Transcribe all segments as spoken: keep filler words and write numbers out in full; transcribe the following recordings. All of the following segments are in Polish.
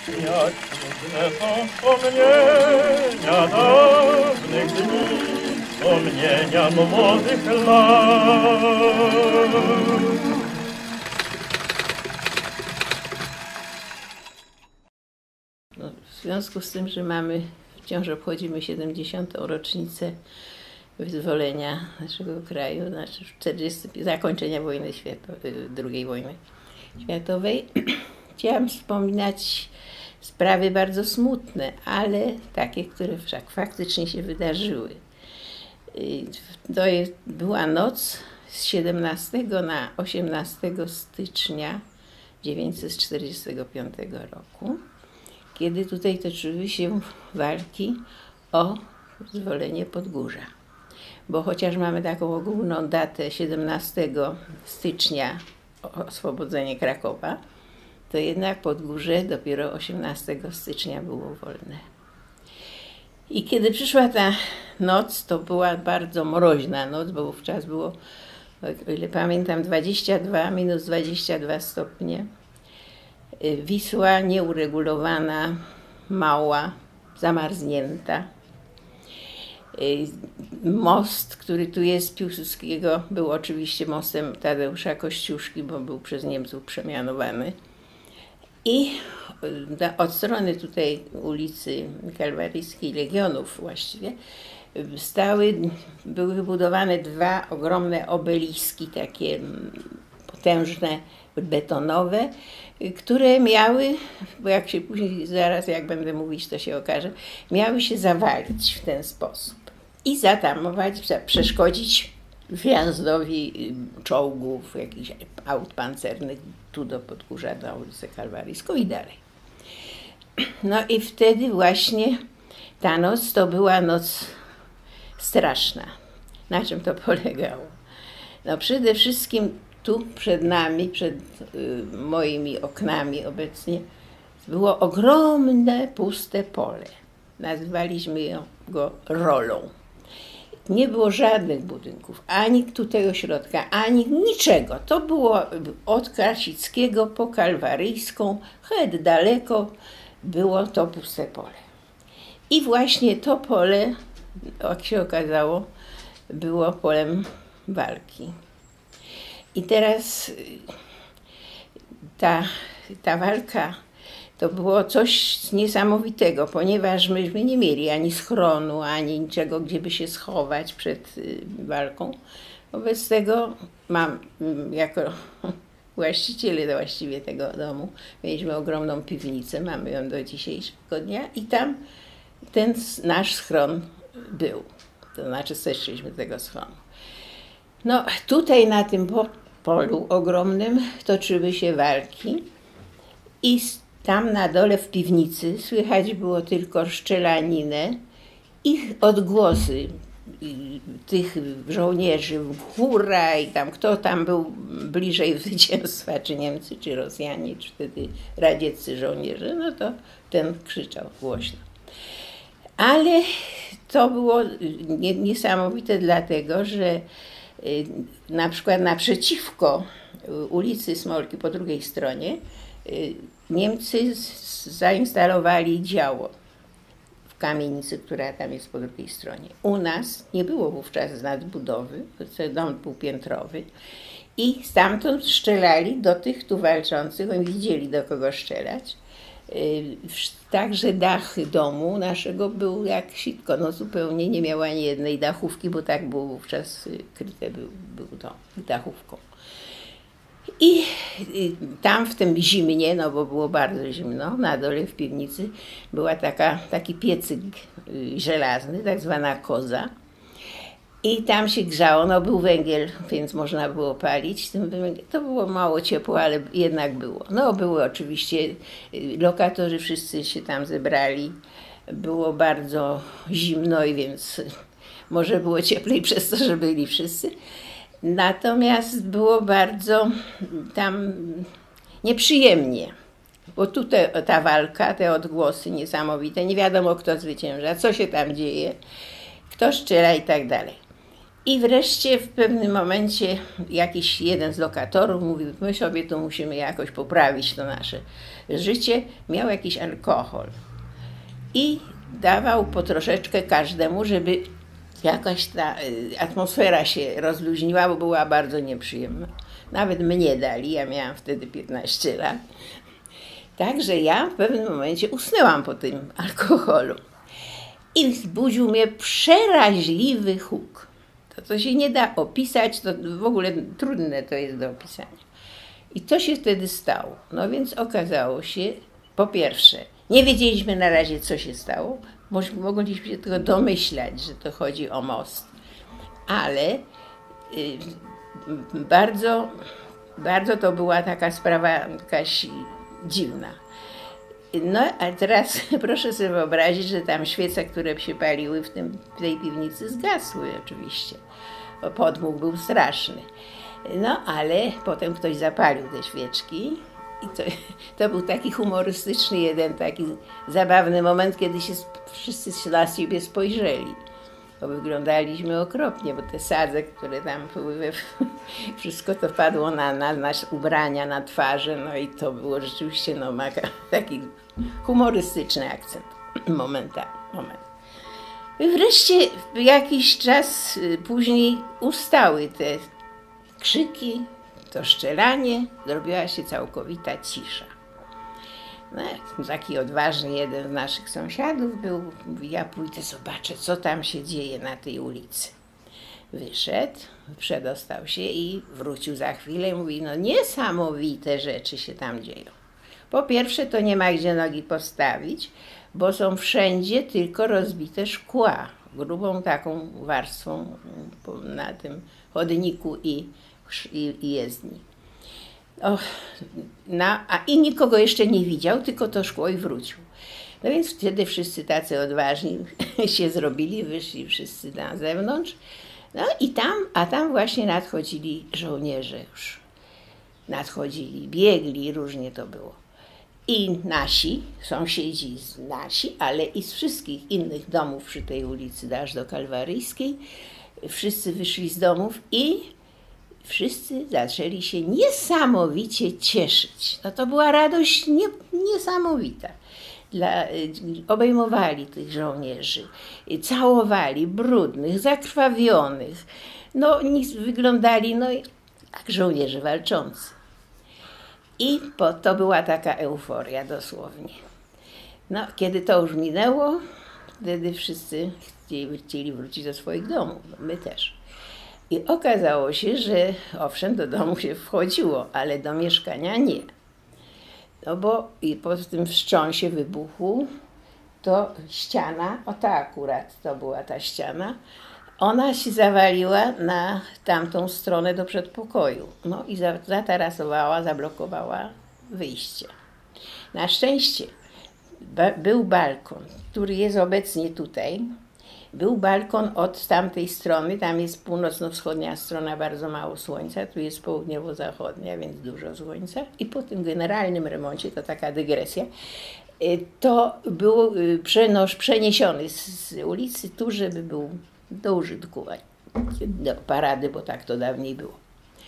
Jak cudne są wspomnienia dawnych dni, wspomnienia młodych lat. No, w związku z tym, że mamy, wciąż obchodzimy siedemdziesiątą rocznicę wyzwolenia naszego kraju, znaczy czterdziestego zakończenia wojny światowej, drugiej wojny światowej, chciałam wspominać sprawy bardzo smutne, ale takie, które wszak faktycznie się wydarzyły. To jest, była noc z siedemnastego na osiemnastego stycznia tysiąc dziewięćset czterdziestego piątego roku, kiedy tutaj toczyły się walki o wyzwolenie Podgórza. Bo chociaż mamy taką ogólną datę siedemnastego stycznia, oswobodzenie Krakowa, to jednak Podgórze dopiero osiemnastego stycznia było wolne. I kiedy przyszła ta noc, to była bardzo mroźna noc, bo wówczas było, o ile pamiętam, dwadzieścia dwa, minus dwadzieścia dwa stopnie. Wisła nieuregulowana, mała, zamarznięta. Most, który tu jest, Piłsudskiego, był oczywiście mostem Tadeusza Kościuszki, bo był przez Niemców przemianowany. I od strony tutaj ulicy Kalwaryjskiej, Legionów właściwie, stały, były wybudowane dwa ogromne obeliski, takie potężne, betonowe, które miały, bo jak się później, zaraz jak będę mówić, to się okaże, miały się zawalić w ten sposób i zatamować, przeszkodzić wjazdowi czołgów, jakichś aut pancernych tu do Podgórza, na ulicę Kalwaryjską i dalej. No i wtedy właśnie ta noc to była noc straszna. Na czym to polegało? No przede wszystkim tu przed nami, przed y, moimi oknami obecnie, było ogromne, puste pole. Nazywaliśmy go rolą. Nie było żadnych budynków, ani tutaj ośrodka, ani niczego. To było od Krasickiego po Kalwaryjską, choć daleko było to puste pole. I właśnie to pole, jak się okazało, było polem walki. I teraz ta, ta walka to było coś niesamowitego, ponieważ myśmy nie mieli ani schronu, ani niczego, gdzie by się schować przed walką. Wobec tego mam, jako właściciele właściwie tego domu, mieliśmy ogromną piwnicę, mamy ją do dzisiejszego dnia i tam ten nasz schron był. To znaczy zeszliśmy z tego schronu. No tutaj na tym polu ogromnym toczyły się walki i tam na dole w piwnicy słychać było tylko szczelaninę i odgłosy tych żołnierzy, hurra, i tam kto tam był bliżej zwycięstwa, czy Niemcy, czy Rosjanie, czy wtedy radzieccy żołnierze, no to ten krzyczał głośno. Ale to było niesamowite dlatego, że na przykład naprzeciwko ulicy Smolki po drugiej stronie Niemcy zainstalowali działo w kamienicy, która tam jest po drugiej stronie. U nas nie było wówczas nadbudowy, dom był piętrowy i stamtąd strzelali do tych tu walczących, oni widzieli, do kogo strzelać. Także dach domu naszego był jak sitko, no zupełnie nie miał ani jednej dachówki, bo tak było wówczas kryte, był, był dom dachówką. I, I tam w tym zimnie, no bo było bardzo zimno, na dole w piwnicy była taka, taki piecyk żelazny, tak zwana koza. I tam się grzało, no był węgiel, więc można było palić. To było mało ciepło, ale jednak było. No były oczywiście, lokatorzy wszyscy się tam zebrali. Było bardzo zimno i więc może było cieplej przez to, że byli wszyscy. Natomiast było bardzo tam nieprzyjemnie, bo tutaj ta walka, te odgłosy niesamowite, nie wiadomo kto zwycięża, co się tam dzieje, kto strzela i tak dalej. I wreszcie w pewnym momencie jakiś jeden z lokatorów mówił, my sobie tu musimy jakoś poprawić to nasze życie. Miał jakiś alkohol i dawał po troszeczkę każdemu, żeby jakaś ta atmosfera się rozluźniła, bo była bardzo nieprzyjemna. Nawet mnie dali, ja miałam wtedy piętnaście lat. Także ja w pewnym momencie usnęłam po tym alkoholu. I zbudził mnie przeraźliwy huk. To, co się nie da opisać, to w ogóle trudne to jest do opisania. I co się wtedy stało? No więc okazało się, po pierwsze, nie wiedzieliśmy na razie, co się stało. Mogliśmy się tylko domyślać, że to chodzi o most. Ale y, bardzo, bardzo to była taka sprawa jakaś dziwna. No, a teraz proszę sobie wyobrazić, że tam świece, które się paliły w, tym, w tej piwnicy, zgasły oczywiście. Bo podmuch był straszny. No, ale potem ktoś zapalił te świeczki i to, to był taki humorystyczny jeden, taki zabawny moment, kiedy się wszyscy na siebie spojrzeli. Bo wyglądaliśmy okropnie, bo te sadze, które tam były, wszystko to padło na, na nasze ubrania, na twarze, no i to było rzeczywiście no, taki humorystyczny akcent momenta, moment. I wreszcie jakiś czas później ustały te krzyki, to szczelanie, zrobiła się całkowita cisza. No, taki odważny jeden z naszych sąsiadów był, mówi, ja pójdę, zobaczę, co tam się dzieje na tej ulicy. Wyszedł, przedostał się i wrócił za chwilę i mówi, no niesamowite rzeczy się tam dzieją. Po pierwsze, to nie ma gdzie nogi postawić, bo są wszędzie tylko rozbite szkła, grubą taką warstwą na tym chodniku i, i, i jezdni. O, na, a i nikogo jeszcze nie widział, tylko to szkło i wrócił. No więc wtedy wszyscy tacy odważni się zrobili, wyszli wszyscy na zewnątrz. No i tam, a tam właśnie nadchodzili żołnierze już. Nadchodzili, biegli, różnie to było. I nasi, sąsiedzi nasi, ale i z wszystkich innych domów przy tej ulicy, aż do Kalwaryjskiej, wszyscy wyszli z domów i wszyscy zaczęli się niesamowicie cieszyć. No to była radość nie, niesamowita. Dla, obejmowali tych żołnierzy, całowali brudnych, zakrwawionych. No wyglądali no, jak żołnierze walczący. I po, to była taka euforia dosłownie. No, kiedy to już minęło, wtedy wszyscy chcieli, chcieli wrócić do swoich domów. No, my też. I okazało się, że owszem, do domu się wchodziło, ale do mieszkania nie. No bo i po tym wstrząsie wybuchu, to ściana, o ta akurat to była ta ściana, ona się zawaliła na tamtą stronę do przedpokoju. No i zatarasowała, zablokowała wyjście. Na szczęście ba- był balkon, który jest obecnie tutaj. Był balkon od tamtej strony, tam jest północno-wschodnia strona, bardzo mało słońca, tu jest południowo-zachodnia, więc dużo słońca. I po tym generalnym remoncie, to taka dygresja, to był przenosz, przeniesiony z ulicy tu, żeby był do użytkowania, do parady, bo tak to dawniej było.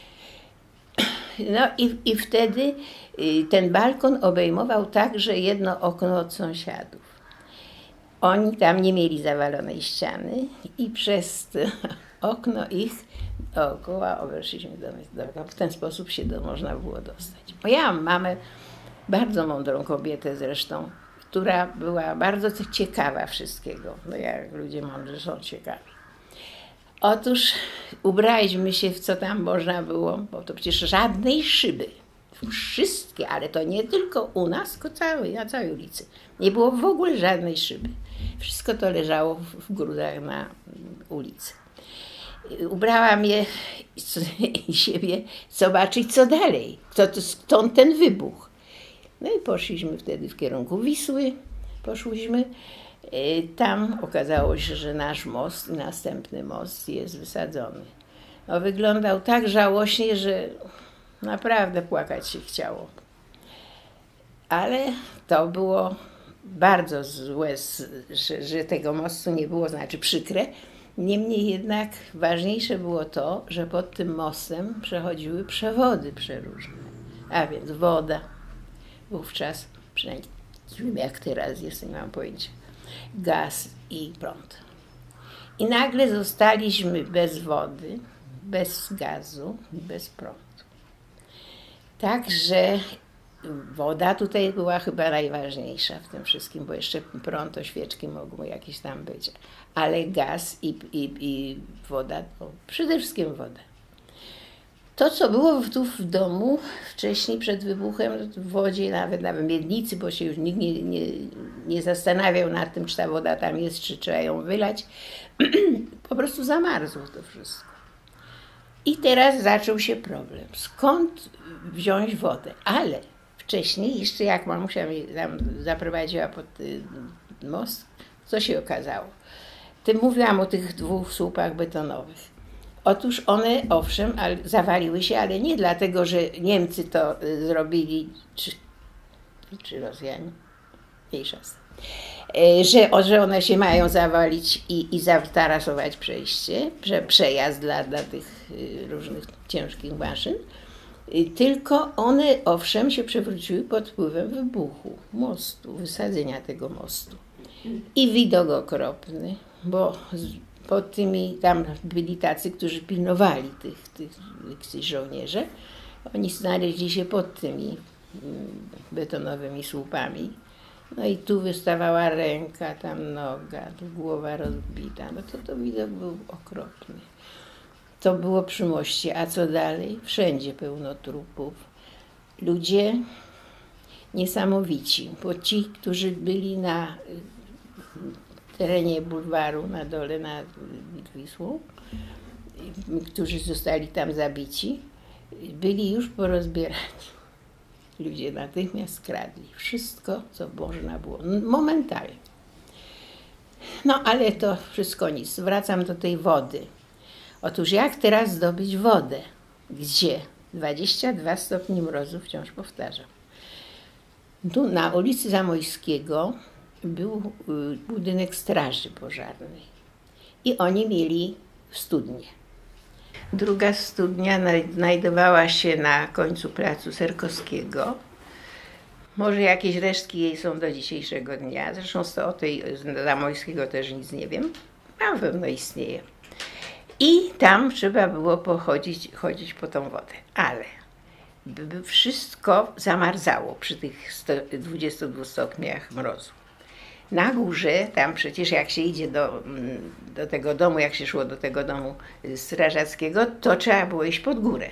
No i, i wtedy ten balkon obejmował także jedno okno od sąsiadów. Oni tam nie mieli zawalonej ściany i przez okno ich dookoła weszliśmy do domu. W ten sposób się do, można było dostać. Bo ja mam mamę, bardzo mądrą kobietę zresztą, która była bardzo ciekawa wszystkiego. No jak ludzie mądrzy są ciekawi. Otóż ubraliśmy się w co tam można było, bo to przecież żadnej szyby. Wszystkie, ale to nie tylko u nas, tylko całej, na całej ulicy. Nie było w ogóle żadnej szyby. Wszystko to leżało w gruzach na ulicy. Ubrałam je i siebie zobaczyć, co dalej. To, stąd ten wybuch. No i poszliśmy wtedy w kierunku Wisły. Poszłyśmy. Tam okazało się, że nasz most, następny most jest wysadzony. No, wyglądał tak żałośnie, że naprawdę płakać się chciało. Ale to było bardzo złe, że, że tego mostu nie było, znaczy przykre, Niemniej jednak ważniejsze było to, że pod tym mostem przechodziły przewody przeróżne, a więc woda, wówczas, przynajmniej nie wiem jak teraz jest, nie mam pojęcia, gaz i prąd. I nagle zostaliśmy bez wody, bez gazu, bez prądu. Także woda tutaj była chyba najważniejsza w tym wszystkim, bo jeszcze prąd, to świeczki mogły jakieś tam być. Ale gaz i, i, i woda, to przede wszystkim woda. To, co było tu w domu wcześniej, przed wybuchem, w wodzie, nawet na miednicy, bo się już nikt nie, nie, nie zastanawiał nad tym, czy ta woda tam jest, czy trzeba ją wylać, po prostu zamarzło to wszystko. I teraz zaczął się problem. Skąd wziąć wodę? Ale wcześniej, jeszcze jak mamusia mnie tam zaprowadziła pod most, co się okazało? Tym mówiłam o tych dwóch słupach betonowych. Otóż one, owszem, ale zawaliły się, ale nie dlatego, że Niemcy to zrobili, czy, czy Rosjanie, mniejsza z tym, że, że one się mają zawalić i, i zatarasować przejście, prze, przejazd dla, dla tych różnych ciężkich maszyn, tylko one, owszem, się przewróciły pod wpływem wybuchu mostu, wysadzenia tego mostu. I widok okropny, bo pod tymi, tam byli tacy, którzy pilnowali tych, tych, tych żołnierze. Oni znaleźli się pod tymi betonowymi słupami. No i tu wystawała ręka, tam noga, tu głowa rozbita. No to, to widok był okropny. To było przy moście, a co dalej? Wszędzie pełno trupów. Ludzie niesamowici, bo ci, którzy byli na terenie bulwaru, na dole nad Wisłą, którzy zostali tam zabici, byli już porozbierani. Ludzie natychmiast kradli wszystko, co można było, momentalnie. No ale to wszystko nic. Wracam do tej wody. Otóż jak teraz zdobyć wodę? Gdzie? dwadzieścia dwa stopnie mrozu, wciąż powtarzam. Tu na ulicy Zamojskiego był budynek straży pożarnej i oni mieli studnię. Druga studnia znajdowała się na końcu placu Serkowskiego. Może jakieś resztki jej są do dzisiejszego dnia. Zresztą o tej Zamojskiego też nic nie wiem. Na pewno istnieje. I tam trzeba było pochodzić, chodzić po tą wodę. Ale wszystko zamarzało przy tych dwudziestu dwóch stopniach mrozu. Na górze, tam przecież jak się idzie do, do tego domu, jak się szło do tego domu strażackiego, to trzeba było iść pod górę.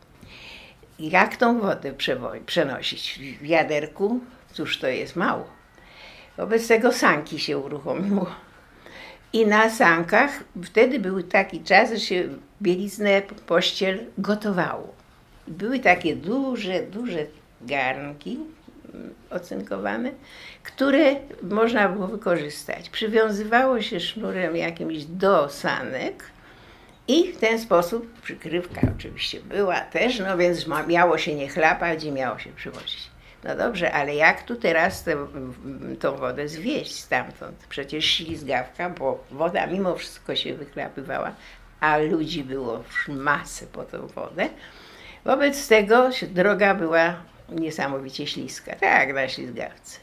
Jak tą wodę przenosić? W wiaderku? Cóż to jest mało. Wobec tego sanki się uruchomiło. I na sankach wtedy był taki czas, że się bieliznę, pościel gotowało. Były takie duże, duże garnki ocynkowane, które można było wykorzystać. Przywiązywało się sznurem jakimś do sanek i w ten sposób, przykrywka oczywiście była też, no więc miało się nie chlapać i miało się przywozić. No dobrze, ale jak tu teraz tę, tą wodę zwieść stamtąd? Przecież ślizgawka, bo woda mimo wszystko się wychlapywała, a ludzi było masę po tą wodę. Wobec tego droga była niesamowicie śliska, tak na ślizgawce.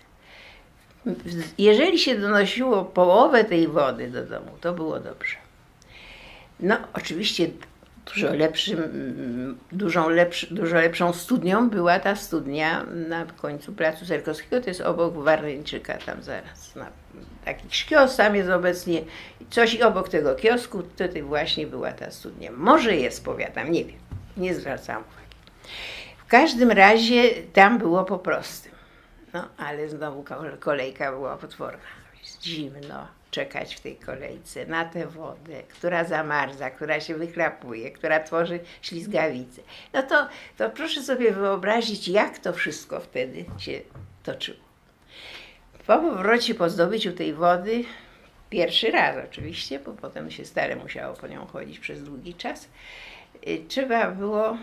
Jeżeli się donosiło połowę tej wody do domu, to było dobrze. No oczywiście dużo, lepszym, dużą lepszy, dużo lepszą studnią była ta studnia na końcu placu Serkowskiego, to jest obok Warneńczyka tam zaraz. Na, taki kiosk tam jest obecnie, coś i obok tego kiosku tutaj właśnie była ta studnia. Może jest, powiadam, nie wiem, nie zwracam uwagi. W każdym razie tam było po prostu. No, ale znowu kolejka była potworna. Zimno czekać w tej kolejce na tę wodę, która zamarza, która się wychlapuje, która tworzy ślizgawicę. No to, to proszę sobie wyobrazić, jak to wszystko wtedy się toczyło. Po powrocie, po zdobyciu tej wody, pierwszy raz oczywiście, bo potem się stale musiało po nią chodzić przez długi czas, trzeba było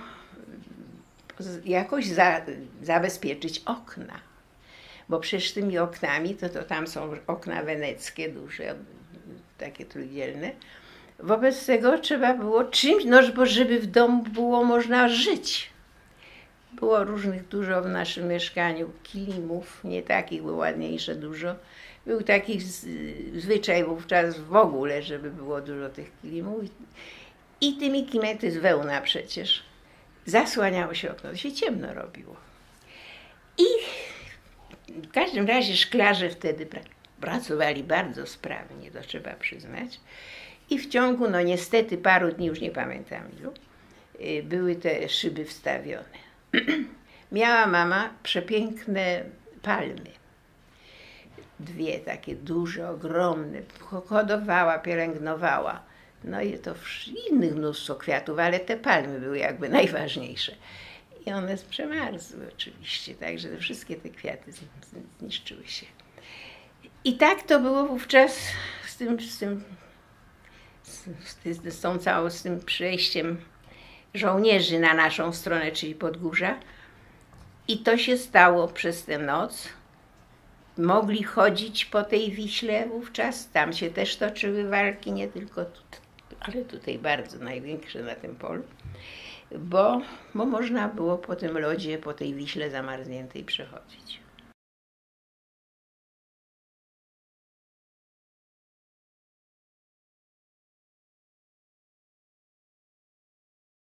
jakoś za, zabezpieczyć okna. Bo przecież tymi oknami, to, to tam są okna weneckie, duże, takie trójdzielne, Wobec tego trzeba było czymś, no bo żeby w domu było można żyć. Było różnych dużo w naszym mieszkaniu kilimów, nie takich, było ładniejsze dużo. Był taki zwyczaj wówczas w ogóle, żeby było dużo tych kilimów. I tymi kimety z wełna przecież zasłaniało się okno, to się ciemno robiło. I w każdym razie szklarze wtedy pra pracowali bardzo sprawnie, to trzeba przyznać. I w ciągu, no niestety paru dni, już nie pamiętam ilu, były te szyby wstawione. Miała mama przepiękne palmy. Dwie takie duże, ogromne. Hodowała, pielęgnowała. No i to innych mnóstwo kwiatów, ale te palmy były jakby najważniejsze. I one przemarzły oczywiście, także te wszystkie te kwiaty zniszczyły się. I tak to było wówczas z tym, z tym, z, z tą całą, z tym przejściem żołnierzy na naszą stronę, czyli Podgórza. I to się stało przez tę noc. Mogli chodzić po tej Wiśle wówczas, tam się też toczyły walki, nie tylko tutaj, ale tutaj bardzo największe na tym polu, bo, bo można było po tym lodzie, po tej Wiśle zamarzniętej przechodzić.